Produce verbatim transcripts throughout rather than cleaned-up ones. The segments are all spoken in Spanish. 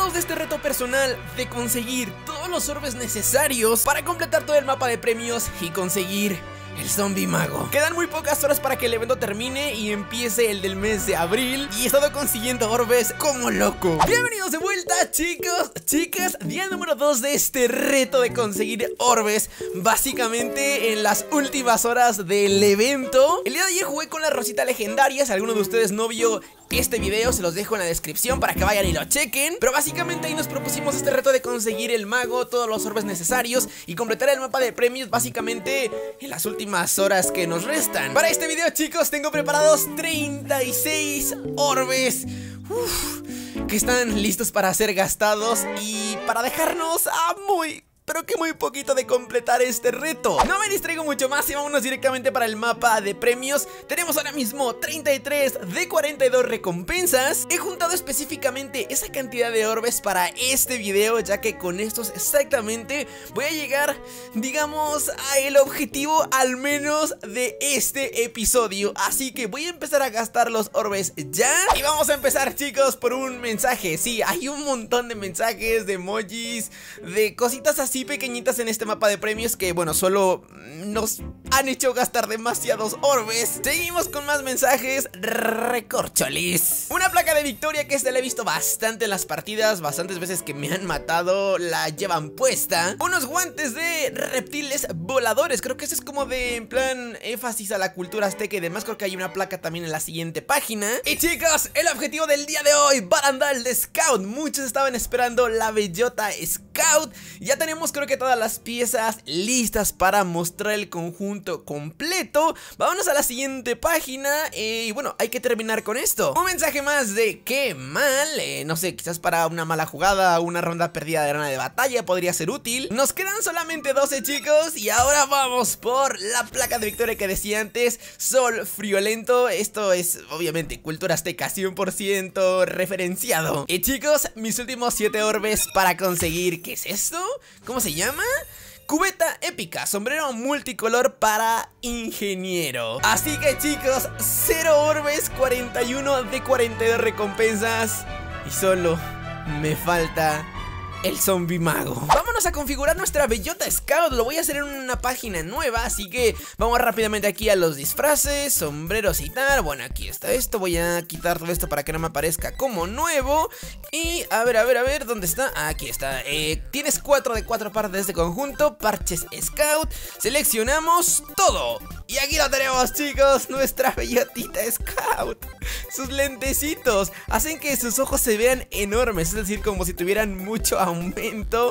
preparados de este reto personal de conseguir todos los orbes necesarios para completar todo el mapa de premios y conseguir el zombie mago. Quedan muy pocas horas para que el evento termine y empiece el del mes de abril, y he estado consiguiendo orbes como loco. Bienvenidos de vuelta, chicos, chicas. Día número dos de este reto de conseguir orbes, básicamente en las últimas horas del evento. El día de ayer jugué con la Rosita Legendaria. Si alguno de ustedes no vio este video, se los dejo en la descripción para que vayan y lo chequen. Pero básicamente ahí nos propusimos este reto de conseguir el mago, todos los orbes necesarios y completar el mapa de premios básicamente en las últimas horas que nos restan. Para este video, chicos, tengo preparados treinta y seis orbes Uf, que están listos para ser gastados y para dejarnos a muy... pero que muy poquito de completar este reto. No me distraigo mucho más y vámonos directamente para el mapa de premios. Tenemos ahora mismo treinta y tres de cuarenta y dos recompensas. He juntado específicamente esa cantidad de orbes para este video, ya que con estos exactamente voy a llegar, digamos, a el objetivo al menos de este episodio. Así que voy a empezar a gastar los orbes ya. Y vamos a empezar, chicos, por un mensaje. Sí, hay un montón de mensajes, de emojis, de cositas así pequeñitas en este mapa de premios que, bueno, solo nos han hecho gastar demasiados orbes. Seguimos con más mensajes. Recorcholis. Una placa de victoria que esta la he visto bastante en las partidas. Bastantes veces que me han matado la llevan puesta. Unos guantes de reptiles voladores. Creo que eso es como de, en plan, énfasis a la cultura azteca y demás. Creo que hay una placa también en la siguiente página. Y chicos, el objetivo del día de hoy, barandal de Scout. Muchos estaban esperando la bellota Scout. Ya tenemos, creo que todas las piezas listas para mostrar el conjunto completo. Vámonos a la siguiente página. eh, Y bueno, hay que terminar con esto. Un mensaje más de qué mal, eh, no sé, quizás para una mala jugada, una ronda perdida de arena de batalla podría ser útil. Nos quedan solamente doce, chicos, y ahora vamos por la placa de victoria que decía antes, Sol Friolento. Esto es obviamente cultura azteca cien por ciento referenciado. Y chicos, mis últimos siete orbes para conseguir. ¿Qué es esto? ¿Cómo se llama? Cubeta épica, sombrero multicolor para ingeniero. Así que, chicos, cero orbes, cuarenta y uno de cuarenta y dos recompensas. Y solo me falta el zombie mago. Vámonos a configurar nuestra bellota Scout. Lo voy a hacer en una página nueva, así que vamos rápidamente aquí a los disfraces, sombreros y tal. Bueno, aquí está esto. Voy a quitar todo esto para que no me aparezca como nuevo. Y a ver, a ver, a ver, ¿dónde está? Aquí está. eh, Tienes cuatro de cuatro partes de este conjunto. Parches Scout. Seleccionamos todo. Y aquí lo tenemos, chicos, nuestra bellotita Scout. Sus lentecitos hacen que sus ojos se vean enormes, es decir, como si tuvieran mucho aumento.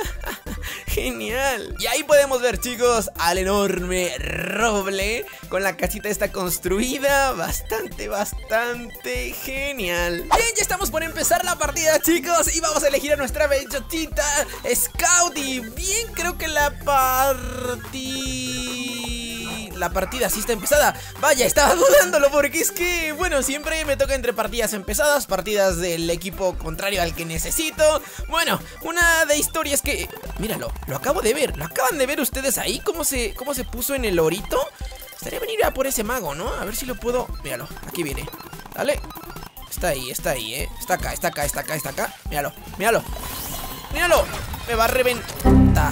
Genial. Y ahí podemos ver, chicos, al enorme roble con la casita esta construida. Bastante, bastante genial. Bien, ya estamos por empezar la partida, chicos, y vamos a elegir a nuestra bellotita Scout. Y bien, creo que la partida... La partida sí está empezada. Vaya, estaba dudándolo porque es que, bueno, siempre me toca entre partidas empezadas, partidas del equipo contrario al que necesito. Bueno, una de historias que... Míralo, lo acabo de ver. ¿Lo acaban de ver ustedes ahí? ¿Cómo se, cómo se puso en el orito? Estaría venir a por ese mago, ¿no? A ver si lo puedo... Míralo, aquí viene. Dale. Está ahí, está ahí, ¿eh? Está acá, está acá, está acá, está acá. Míralo, míralo. Míralo. Me va a reventar.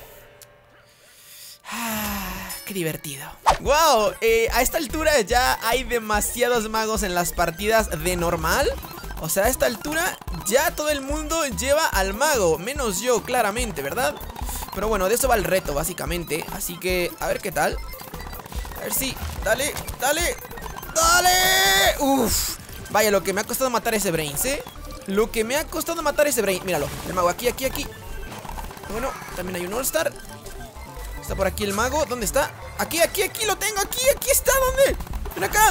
Qué divertido. Wow, eh, a esta altura ya hay demasiados magos en las partidas de normal. O sea, a esta altura ya todo el mundo lleva al mago, menos yo, claramente, ¿verdad? Pero bueno, de eso va el reto, básicamente. Así que, a ver qué tal. A ver si, dale, dale, dale. Uf, vaya, lo que me ha costado matar ese Brains, ¿eh? Lo que me ha costado matar ese Brains. Míralo, el mago aquí, aquí, aquí. Bueno, también hay un All-Star. Está por aquí el mago, ¿dónde está? Aquí, aquí, aquí lo tengo, aquí, aquí está, ¿dónde? Ven acá.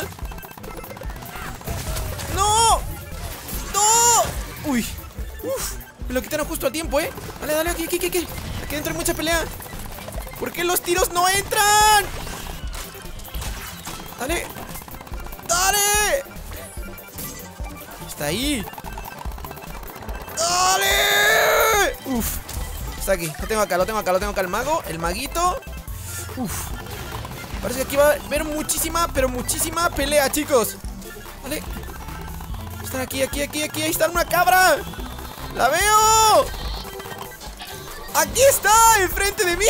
¡No! ¡No! Uy, uf, me lo quitaron justo a tiempo, ¿eh? Dale, dale, aquí, aquí, aquí, aquí. Aquí dentro hay mucha pelea. ¿Por qué los tiros no entran? Dale. Dale. Está ahí. Dale. Uf. Está aquí, lo tengo acá, lo tengo acá, lo tengo acá el mago, el maguito. Uf. Parece que aquí va a haber muchísima, pero muchísima pelea, chicos. Vale. Están aquí, aquí, aquí, aquí, ahí está una cabra. ¡La veo! ¡Aquí está! ¡Enfrente de mí!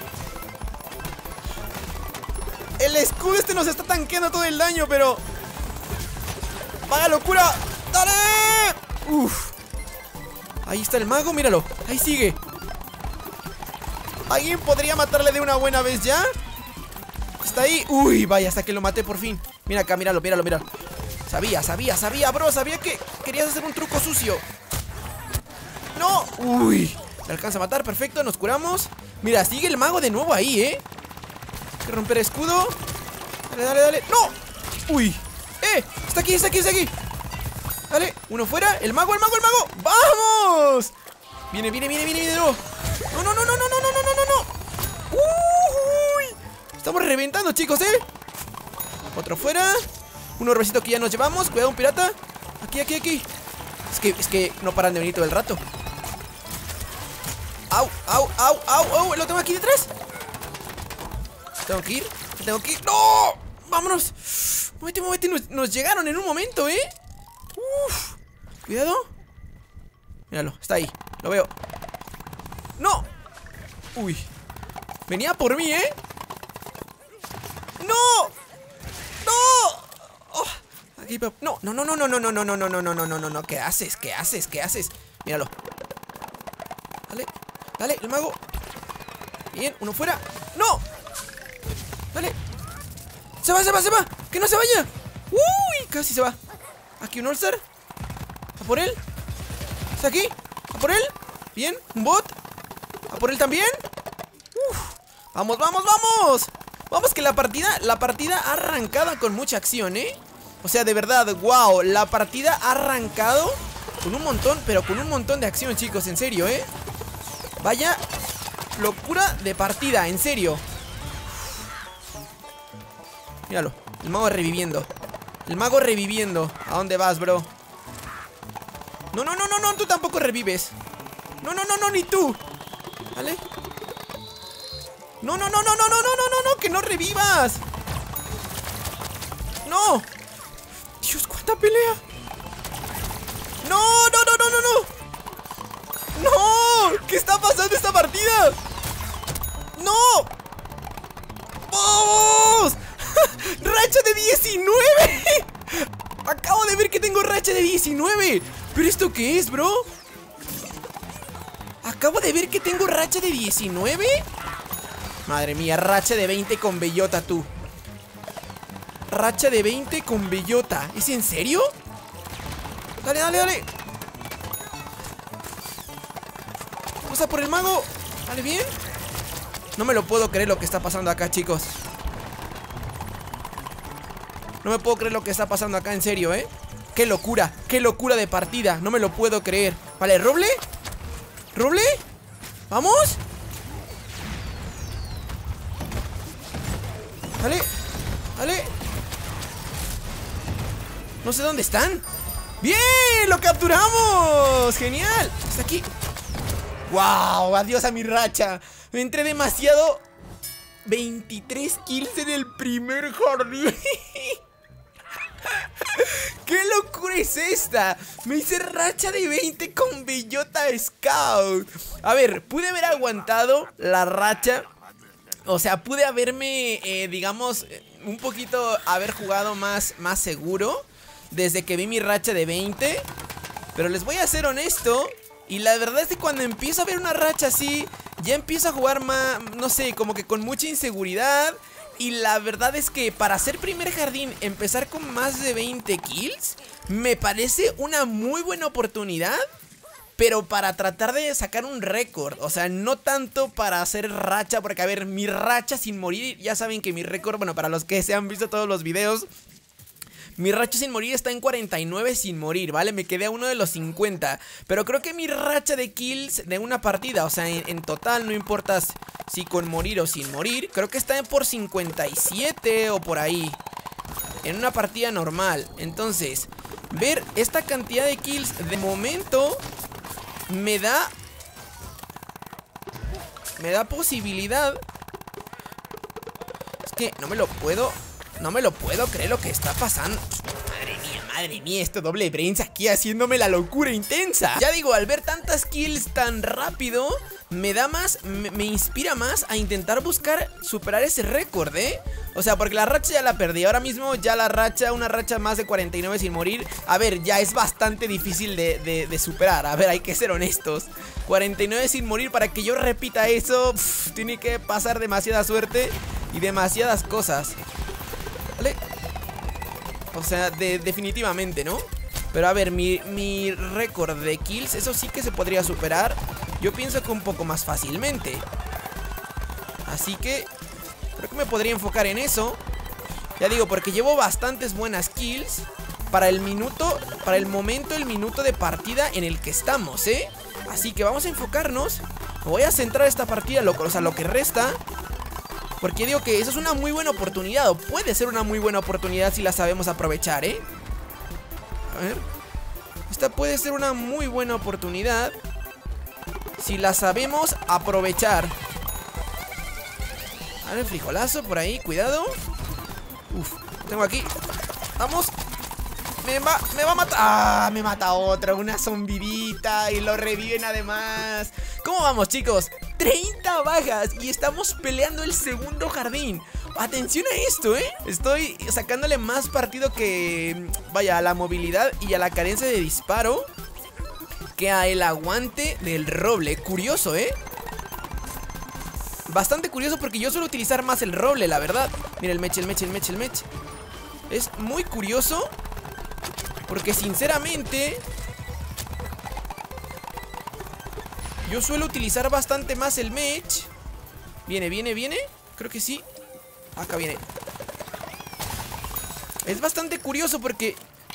El escudo este nos está tanqueando todo el daño, pero... ¡Vaya locura! ¡Dale! ¡Uf! Ahí está el mago, míralo. Ahí sigue. ¿Alguien podría matarle de una buena vez ya? Está ahí. Uy, vaya, hasta que lo maté por fin. Mira acá, míralo, míralo, míralo. Sabía, sabía, sabía, bro. Sabía que querías hacer un truco sucio. ¡No! Uy, se alcanza a matar, perfecto, nos curamos. Mira, sigue el mago de nuevo ahí, ¿eh? Hay que romper escudo. Dale, dale, dale. ¡No! Uy. ¡Eh! Está aquí, está aquí, está aquí. Dale, uno fuera. El mago, el mago, el mago. ¡Vamos! Viene, viene, viene, viene, viene. No, no, no, no, no, no, no, no, no, no. Uy. Estamos reventando, chicos, ¿eh? Otro fuera. Un orbecito que ya nos llevamos. Cuidado, un pirata. Aquí, aquí, aquí. Es que, es que no paran de venir todo el rato. Au, au, au, au, au. Lo tengo aquí detrás. Tengo que ir, tengo que ir. ¡No! ¡Vámonos! Muévete, muévete. Nos, nos llegaron en un momento, ¿eh? Uf. Cuidado. Míralo, está ahí. Lo veo. ¡No! Uy. Venía por mí, ¿eh? ¡No! ¡No! Oh. Aquí, no, no, no, no, no, no, no, no, no, no, no, no, no, no, no, no. ¿Qué haces? ¿Qué haces? ¿Qué haces? Míralo. Dale, dale, el mago. Bien, uno fuera. ¡No! Dale. Se va, se va, se va. Que no se vaya. Uy, casi se va. Aquí un All-Star. A por él. ¿Está aquí? A por él. Bien, un bot. A por él también. Uf. Vamos, vamos, vamos. Vamos que la partida, la partida ha arrancado con mucha acción, ¿eh? O sea, de verdad, wow. La partida ha arrancado con un montón, pero con un montón de acción, chicos, en serio, ¿eh? Vaya locura de partida, en serio. Míralo, el mago reviviendo. El mago reviviendo. ¿A dónde vas, bro? No, no, no, no, no, tú tampoco revives. No, no, no, no, ni tú. ¿Vale? No, no, no, no, no, no, no, no, no, no, que no revivas. No. Dios, cuánta pelea. No, no, no, no, no, no. No, ¿qué está pasando esta partida? No. ¡Vamos! ¡Racha de diecinueve! Acabo de ver que tengo racha de diecinueve. ¿Pero esto qué es, bro? Acabo de ver que tengo racha de diecinueve. Madre mía, racha de veinte con bellota, tú. Racha de veinte con bellota. ¿Es en serio? Dale, dale, dale. Vamos a por el mago. Dale, bien. No me lo puedo creer lo que está pasando acá, chicos. No me puedo creer lo que está pasando acá, en serio, ¿eh? ¡Qué locura! ¡Qué locura de partida! No me lo puedo creer. Vale, ¿roble? ¿Roble? ¿Vamos? Dale, dale. No sé dónde están. ¡Bien! ¡Lo capturamos! ¡Genial! Está aquí. ¡Wow! Adiós a mi racha. Me entré demasiado. veintitrés kills en el primer jardín. ¿Qué locura es esta? Me hice racha de veinte con bellota Scout. A ver, pude haber aguantado la racha. O sea, pude haberme, eh, digamos, un poquito haber jugado más, más seguro desde que vi mi racha de veinte. Pero les voy a ser honesto, y la verdad es que cuando empiezo a ver una racha así, ya empiezo a jugar más, no sé, como que con mucha inseguridad. Y la verdad es que para hacer primer jardín, empezar con más de veinte kills, me parece una muy buena oportunidad. Pero para tratar de sacar un récord, o sea, no tanto para hacer racha, porque a ver, mi racha sin morir, ya saben que mi récord, bueno, para los que se han visto todos los videos, mi racha sin morir está en cuarenta y nueve sin morir, ¿vale? Me quedé a uno de los cincuenta. Pero creo que mi racha de kills de una partida, o sea, en, en total, no importa si con morir o sin morir, creo que está por cincuenta y siete o por ahí, en una partida normal. Entonces, ver esta cantidad de kills de momento me da Me da posibilidad. Es que no me lo puedo No me lo puedo creer lo que está pasando. Madre mía, madre Madre mía, esto doble brains aquí haciéndome la locura intensa. Ya digo, al ver tantas kills tan rápido, me da más, me, me inspira más a intentar buscar superar ese récord, ¿eh? O sea, porque la racha ya la perdí. Ahora mismo ya la racha, una racha más de cuarenta y nueve sin morir, a ver, ya es bastante difícil de, de, de superar. A ver, hay que ser honestos. cuarenta y nueve sin morir, para que yo repita eso, pff, tiene que pasar demasiada suerte y demasiadas cosas. ¿Vale? O sea, de, definitivamente, ¿no? Pero a ver, mi, mi récord de kills, eso sí que se podría superar. Yo pienso que un poco más fácilmente. Así que creo que me podría enfocar en eso. Ya digo, porque llevo bastantes buenas kills para el minuto, para el momento, el minuto de partida en el que estamos, ¿eh? Así que vamos a enfocarnos. Me voy a centrar esta partida, lo, o sea, lo que resta. Porque digo que eso es una muy buena oportunidad, o puede ser una muy buena oportunidad si la sabemos aprovechar, ¿eh? A ver. Esta puede ser una muy buena oportunidad si la sabemos aprovechar. A ver, frijolazo por ahí, cuidado. Uf, tengo aquí. Vamos. Me va, me va a matar. Ah, me mata otro, una zombidita. Y lo reviven además. ¿Cómo vamos, chicos? treinta bajas y estamos peleando el segundo jardín. Atención a esto, ¿eh? Estoy sacándole más partido que, vaya, a la movilidad y a la carencia de disparo que a el aguante del roble. Curioso, ¿eh? Bastante curioso, porque yo suelo utilizar más el roble, la verdad. Mira, el mech, el mech, el mech, el mech. Es muy curioso, porque sinceramente yo suelo utilizar bastante más el mech. Viene, viene, viene. Creo que sí. Acá viene. Es bastante curioso porque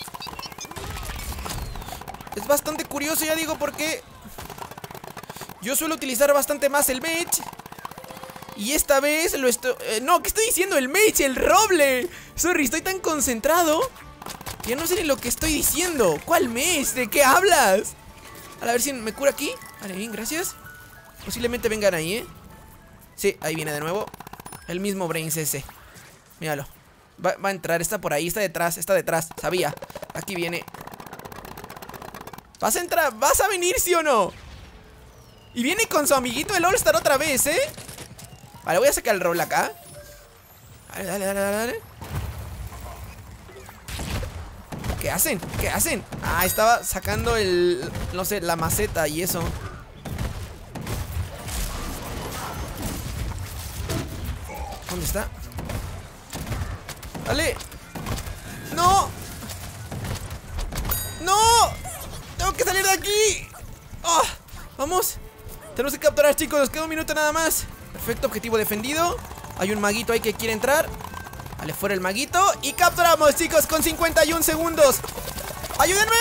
Es bastante curioso, ya digo, porque yo suelo utilizar bastante más el mech. Y esta vez lo estoy... Eh, no, ¿qué estoy diciendo? El mech, el roble. Sorry, estoy tan concentrado que ya no sé ni lo que estoy diciendo. ¿Cuál mech? ¿De qué hablas? A ver si me cura aquí. Vale, bien, gracias. Posiblemente vengan ahí, ¿eh? Sí, ahí viene de nuevo. El mismo brains ese. Míralo. Va, va a entrar, está por ahí, está detrás, está detrás. Sabía. Aquí viene. ¿Vas a entrar? ¿Vas a venir, sí o no? Y viene con su amiguito el All-Star otra vez, ¿eh? Vale, voy a sacar el roble acá. Dale, dale, dale, dale. ¿Qué hacen? ¿Qué hacen? Ah, estaba sacando el... no sé, la maceta y eso. ¿Dónde está? ¡Dale! ¡No! ¡No! ¡Tengo que salir de aquí! ¡Oh! ¡Vamos! Tenemos que capturar, chicos. Nos queda un minuto nada más. Perfecto, objetivo defendido. Hay un maguito ahí que quiere entrar. Vale, fuera el maguito. Y capturamos, chicos, con cincuenta y un segundos. ¡Ayúdenme!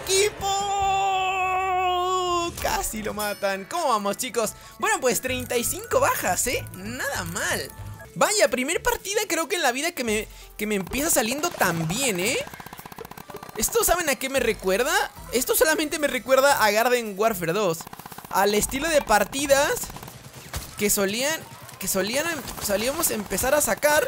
¡Equipo! Casi lo matan. ¿Cómo vamos, chicos? Bueno, pues treinta y cinco bajas, ¿eh? Nada mal. Vaya, primer partida creo que en la vida que me, que me empieza saliendo tan bien, ¿eh? ¿Esto saben a qué me recuerda? Esto solamente me recuerda a Garden Warfare dos. Al estilo de partidas que solían, que solían, solíamos empezar a sacar.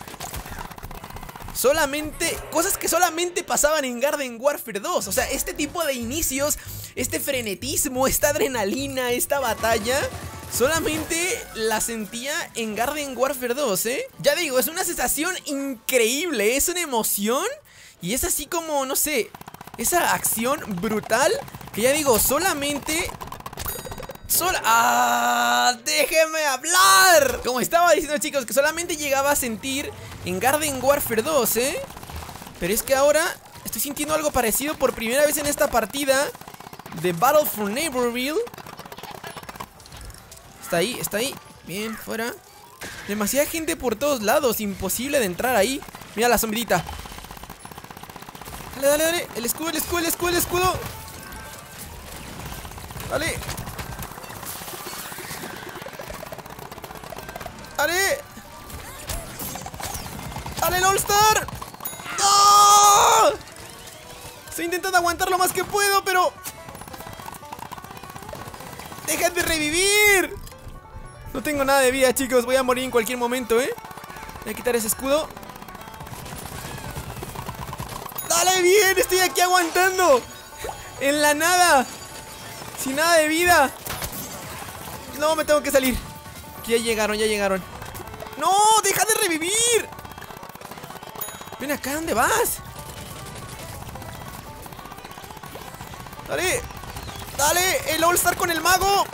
Solamente, cosas que solamente pasaban en Garden Warfare dos. O sea, este tipo de inicios, este frenetismo, esta adrenalina, esta batalla, solamente la sentía en Garden Warfare dos, ¿eh? Ya digo, es una sensación increíble, es una emoción. Y es así como, no sé, esa acción brutal que ya digo, solamente... Sola... ¡Ah! ¡Déjenme hablar! Como estaba diciendo, chicos, que solamente llegaba a sentir en Garden Warfare dos, ¿eh? Pero es que ahora estoy sintiendo algo parecido por primera vez en esta partida de Battle for Neighborville. Está ahí, está ahí. Bien, fuera. Demasiada gente por todos lados, imposible de entrar ahí. Mira la sombrita. Dale, dale, dale. El escudo, el escudo, el escudo, el escudo. Dale. Dale. Dale el All-Star. ¡No! Estoy intentando aguantar lo más que puedo, pero... ¡dejan de revivir! No tengo nada de vida, chicos. Voy a morir en cualquier momento, ¿eh? Voy a quitar ese escudo. ¡Dale! cae bien. Estoy aquí aguantando. En la nada. Sin nada de vida. No, me tengo que salir. Ya llegaron, ya llegaron. ¡No! ¡Deja de revivir! Ven acá, ¿dónde vas? Dale. Dale, el All Star con el mago.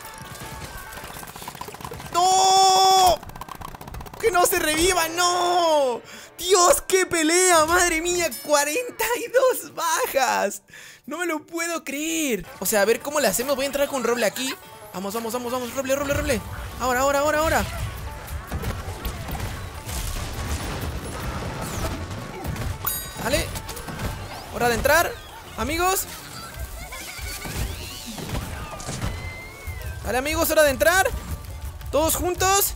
¡No! ¡Que no se reviva! ¡No! ¡Dios, qué pelea! ¡Madre mía! ¡cuarenta y dos bajas! No me lo puedo creer. O sea, a ver cómo le hacemos. Voy a entrar con Roble aquí. Vamos, vamos, vamos, vamos. Roble, Roble, Roble. Ahora, ahora, ahora, ahora. Vale. Hora de entrar, amigos. Vale, amigos, hora de entrar. Todos juntos.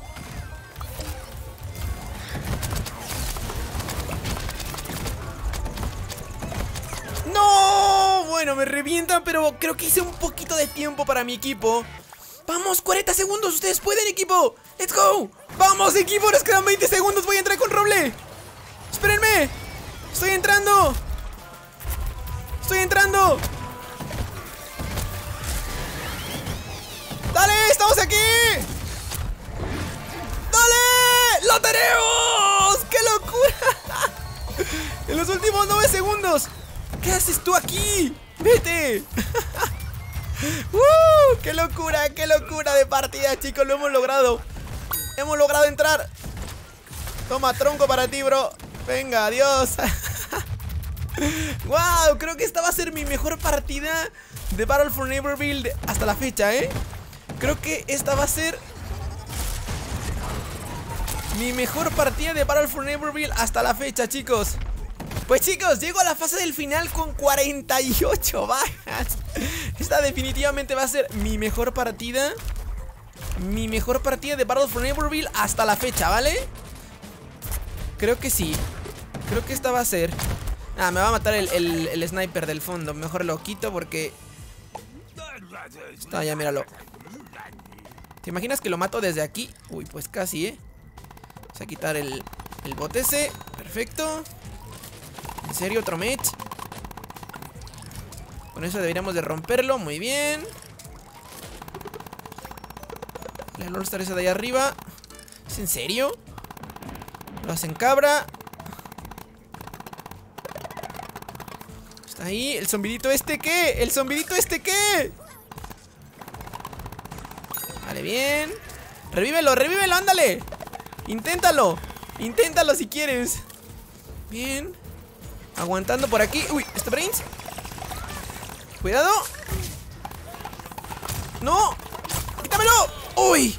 ¡No! Bueno, me revientan, pero creo que hice un poquito de tiempo para mi equipo. ¡Vamos! ¡cuarenta segundos! ¡Ustedes pueden, equipo! ¡Let's go! ¡Vamos, equipo! Nos quedan veinte segundos. Voy a entrar con Roble. ¡Espérenme! ¡Estoy entrando! ¡Estoy entrando! ¡Dale! ¡Estamos aquí! ¡Dale! ¡Lo tenemos! ¡Qué locura! En los últimos nueve segundos. ¿Qué haces tú aquí? ¡Vete! ¡Uh! ¡Qué locura! ¡Qué locura de partida, chicos! Lo hemos logrado. Hemos logrado entrar. Toma, tronco para ti, bro. Venga, adiós. Wow, creo que esta va a ser mi mejor partida de Battle for Neighborville hasta la fecha, ¿eh? Creo que esta va a ser mi mejor partida de Battle for Neighborville hasta la fecha, chicos. Pues chicos, llego a la fase del final con cuarenta y ocho bajas. Esta definitivamente va a ser mi mejor partida. Mi mejor partida de Battle for Neighborville hasta la fecha, ¿vale? Creo que sí. Creo que esta va a ser. Ah, me va a matar el, el, el sniper del fondo. Mejor lo quito porque está ya, míralo. ¿Te imaginas que lo mato desde aquí? Uy, pues casi, ¿eh? Vamos a quitar el, el bot ese. Perfecto. En serio, otro match. Con eso deberíamos de romperlo. Muy bien. El All Star ese de ahí arriba. ¿Es en serio? Lo hacen cabra. Está ahí. ¿El zombidito este qué? ¿El zombidito este qué? Vale, bien. Revívelo, revívelo, ándale. Inténtalo. Inténtalo si quieres. Bien. Aguantando por aquí. Uy, ¿este Brains? Cuidado. ¡No! ¡Quítamelo! ¡Uy!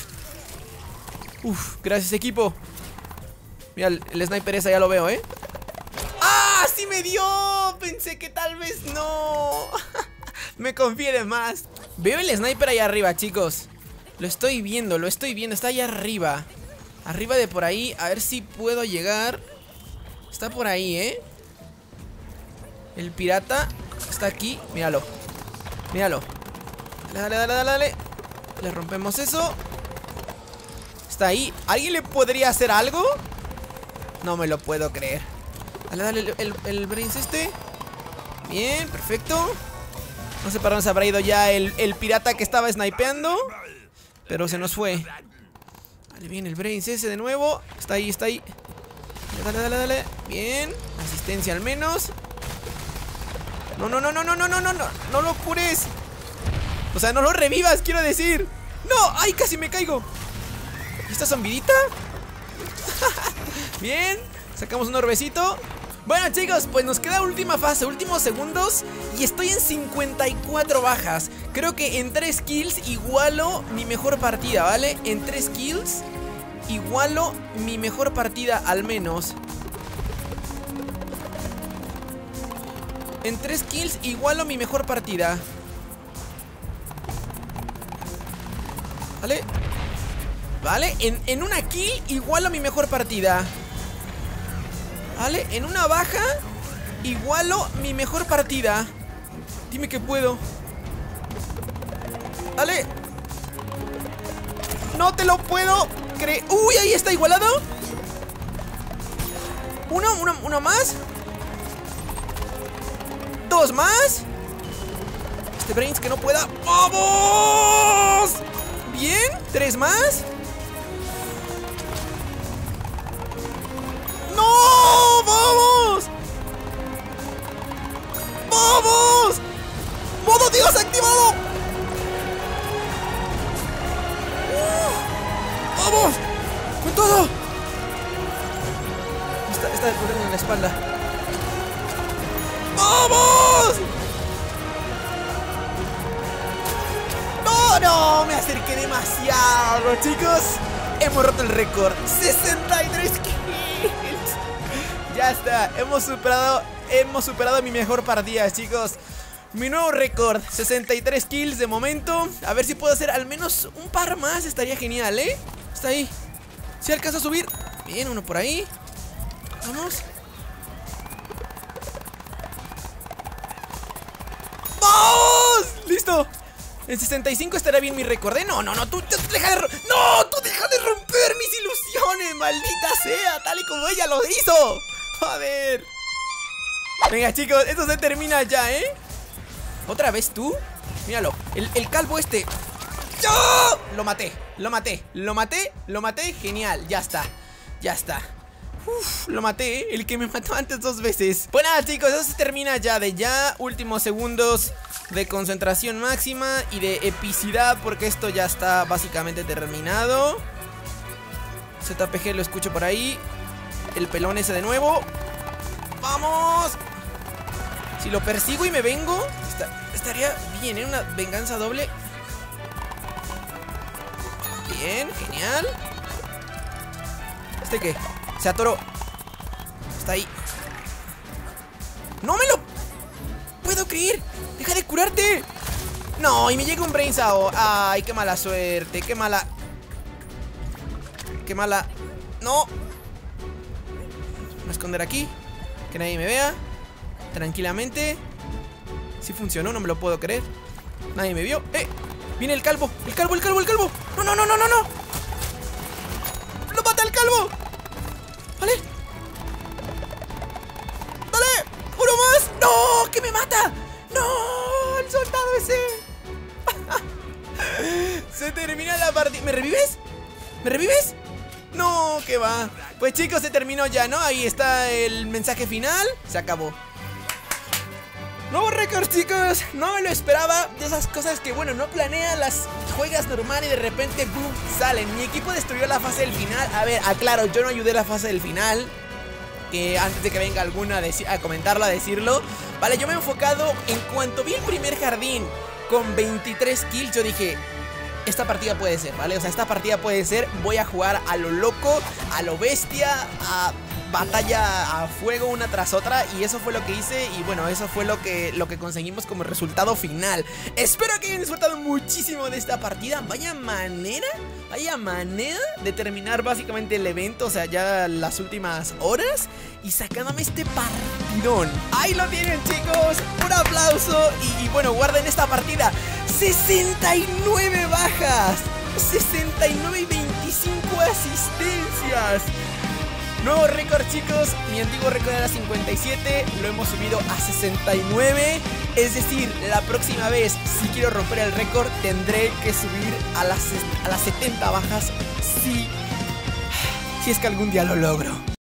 Uf, gracias, equipo. Mira, el, el sniper esa ya lo veo, ¿eh? ¡Ah! ¡Sí me dio! Pensé que tal vez no. Me confié de más. Veo el sniper ahí arriba, chicos. Lo estoy viendo, lo estoy viendo. Está ahí arriba. Arriba de por ahí. A ver si puedo llegar. Está por ahí, ¿eh? El pirata está aquí. Míralo. Míralo. Dale, dale, dale, dale. Le rompemos eso. Está ahí. ¿Alguien le podría hacer algo? No me lo puedo creer. Dale, dale, el, el, el Brains este. Bien, perfecto. No sé para dónde se habrá ido ya el, el pirata que estaba snipeando, pero se nos fue. Vale, bien, el Brains ese de nuevo. Está ahí, está ahí. Dale, dale, dale, dale. Bien, asistencia al menos. No, no, no, no, no, no, no, no, no. No lo cures. O sea, no lo revivas, quiero decir. No, ay, casi me caigo. ¿Y esta zombidita? Bien, sacamos un orbecito. Bueno, chicos, pues nos queda última fase, últimos segundos. Y estoy en cincuenta y cuatro bajas. Creo que en tres kills igualo mi mejor partida, ¿vale? En tres kills igualo mi mejor partida al menos. En tres kills igualo mi mejor partida. ¿Vale? Vale, en, en una kill igualo mi mejor partida. Vale, en una baja igualo mi mejor partida. Dime que puedo. Dale. No te lo puedo creer. Uy, ahí está igualado. Uno, uno, uno más. Dos más. Este Brains que no pueda. ¡Vamos! Bien, tres más. ¡No! ¡Vamos! ¡Vamos! ¡Modo Dios activado! ¡Uh! ¡Vamos! ¡Con todo! Está, está descubriendo en la espalda. ¡Vamos! ¡No, no! Me acerqué demasiado, chicos. Hemos roto el récord. sesenta y tres kills. Ya está. Hemos superado, hemos superado mi mejor partida, chicos. Mi nuevo récord, sesenta y tres kills de momento. A ver si puedo hacer al menos un par más. Estaría genial, ¿eh? Está ahí. Si alcanza a subir. Bien, uno por ahí. Vamos. ¡Vamos! ¡Listo! En sesenta y cinco estará bien mi récord, ¿eh? No, no, no, tú, tú deja de... ¡No! ¡Tú deja de romper mis ilusiones! ¡Maldita sea! Tal y como ella lo hizo. Joder. Venga, chicos, esto se termina ya, ¿eh? ¿Otra vez tú? Míralo, el, el calvo este. ¡Yo! Lo maté, lo maté, lo maté, lo maté. Genial, ya está, ya está. Uf, lo maté, ¿eh? El que me mató antes dos veces. Pues nada, chicos, eso se termina ya de ya. Últimos segundos de concentración máxima y de epicidad, porque esto ya está básicamente terminado. Z P G lo escucho por ahí. El pelón ese de nuevo. ¡Vamos! Si lo persigo y me vengo, está, estaría bien, ¿eh? Una venganza doble. Bien, genial. ¿Este qué? Se atoró. Está ahí. ¡No me lo puedo creer! ¡Deja de curarte! No, y me llega un Brains A O. ¡Ay, qué mala suerte! ¡Qué mala! ¡Qué mala! ¡No! Me voy a esconder aquí. Que nadie me vea. Tranquilamente. Sí funcionó, no me lo puedo creer. Nadie me vio. ¡Eh! Viene el calvo. El calvo, el calvo, el calvo. No, no, no, no, no, no. ¡Lo mata el calvo! Vale. ¡Dale! ¡Uno más! ¡No! ¡Que me mata! ¡No! ¡El soldado ese! Se termina la partida. ¿Me revives? ¿Me revives? No, que va. Pues chicos, se terminó ya, ¿no? Ahí está el mensaje final. Se acabó. Nuevo récord, chicos. No me lo esperaba. De esas cosas que, bueno, no planeas, las juegas normal y de repente, boom, salen. Mi equipo destruyó la fase del final. A ver, aclaro, yo no ayudé a la fase del final. Que antes de que venga alguna a, a comentarlo, a decirlo. Vale, yo me he enfocado. En cuanto vi el primer jardín con veintitrés kills, yo dije... Esta partida puede ser, ¿vale? O sea, esta partida puede ser. Voy a jugar a lo loco, a lo bestia, a batalla a fuego una tras otra. Y eso fue lo que hice. Y bueno, eso fue lo que, lo que conseguimos como resultado final. Espero que hayan disfrutado muchísimo de esta partida. Vaya manera, vaya manera de terminar básicamente el evento. O sea, ya las últimas horas. Y sacándome este partidón. Ahí lo tienen, chicos. Un aplauso. Y, y bueno, guarden esta partida. sesenta y nueve bajas, sesenta y nueve y veinticinco asistencias. Nuevo récord, chicos. Mi antiguo récord era cincuenta y siete. Lo hemos subido a sesenta y nueve. Es decir, la próxima vez, si quiero romper el récord, tendré que subir a las, a las setenta bajas. Si, si es que algún día lo logro.